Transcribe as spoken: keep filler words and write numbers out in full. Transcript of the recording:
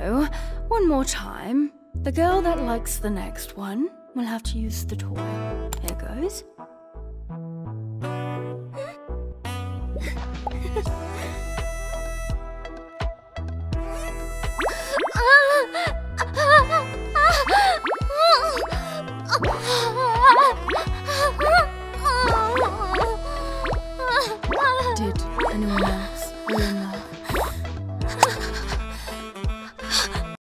So, one more time. The girl that likes the next one will have to use the toy. Here goes.